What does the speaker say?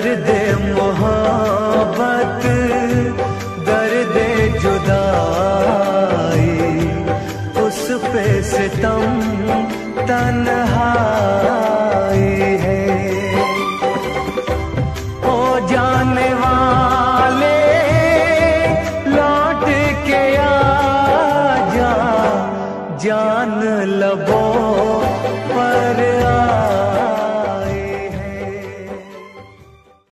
दर्द मोहब्बत, दर्द जुदाई, उस पे सितम तन्हाई है। ओ जाने वाले लौट के आ जा, जान लबों